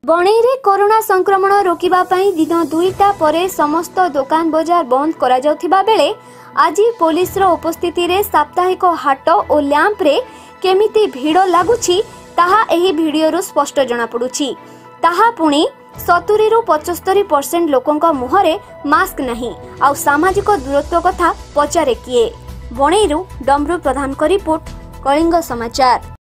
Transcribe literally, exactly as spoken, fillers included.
बणईरे corona संक्रमण रोकिबा पई दिन दुईटा परे समस्त दुकान बजार बंद करा जाउथिबा बेले आज पुलिस रो उपस्थिति रे साप्ताहिक हाट और लैंप रे केमिति भीड़ लागुछि ताहा एही वीडियो रु स्पष्ट जणा पडुछि। ताहा पुणी सत्तरी रु पचहत्तर परसेंट लोकंक मुहरे मास्क नहीं आउ सामाजिक दूरत्व कथा पचारे किए। बणईरु डमरू प्रधान को रिपोर्ट, कलिंग समाचार।